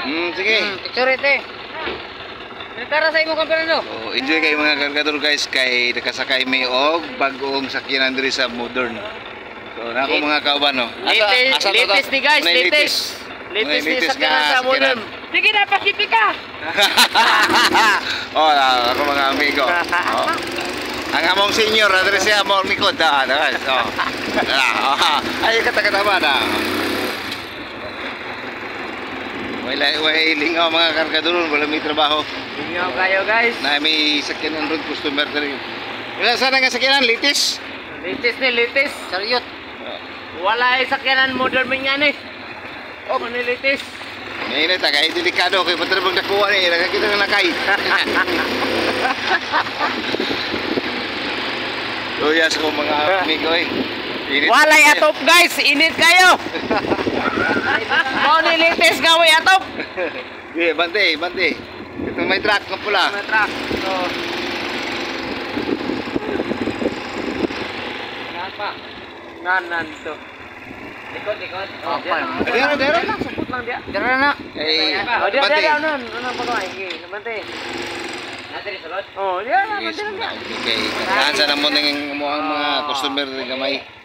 Sige. Picture ito. Tara sa imo kamperano. So, enjoy kayo mga kargador guys kay nakasakay may og bagong sakyanan diri sa modern. So nako mga kauban no. Latest ni guys, latest. Latest ni sakyanan sa modern. Sige na Pasifika. Ako mga amigo. Ang among senior na diri siya mo likod guys. Ay kata-kata ba na. Way lingaw mga kargador, wala may trabaho. Lingaw kayo guys. Na may sakyanan ron customer diri. Wala sana nga sakyanan litis. Litis. Saryot. Wala ay sakyanan modern man yan eh. Manilitis. Ngayon na kay delikado kay patrabang nakuha ni nakakita na nakay. Luyas ko mga amigo eh. Walay atop guys, init kayo. Manilitis gawi atop. Sige, bante. Ito may truck na pula. May truck. So. Kenapa? Nan to. Ikot. Oh, Dero lang, supot lang dia. Dero na. Dia ano pagawai iki, bante. Natri sulod. Oh, dia na bante lang dia. Okay. Kansa na mo ning mga customer gamay.